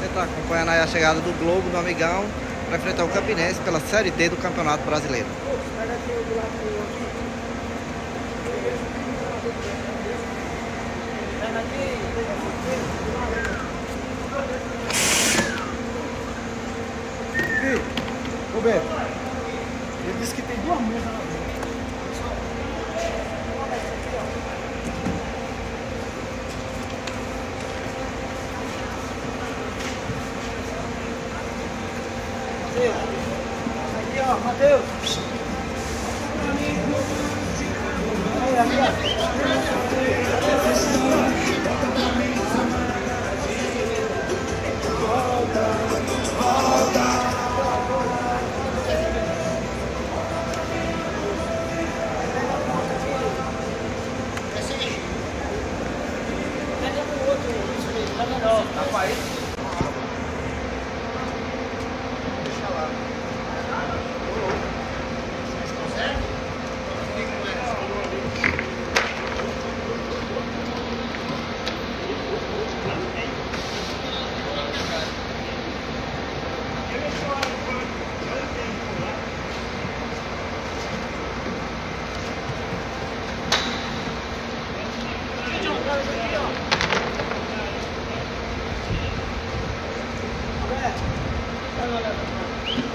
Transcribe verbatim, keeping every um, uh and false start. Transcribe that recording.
está acompanhando aí a chegada do Globo, do Amigão, para enfrentar o Campinense pela Série D do Campeonato Brasileiro. Roberto, ele disse que tem duas mesas lá dentro. Aqui, ó, Matheus. Aí, aqui, ó. Tá melhor, tá com aí. Deixa lá. Vocês conseguem? Olha, olha, olha.